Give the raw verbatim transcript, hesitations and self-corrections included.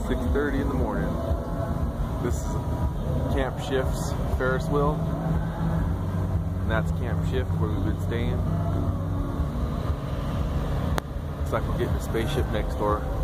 six thirty in the morning. This is Camp Shift's Ferris wheel. And that's Camp Shift where we've been staying. Looks like we're getting a spaceship next door.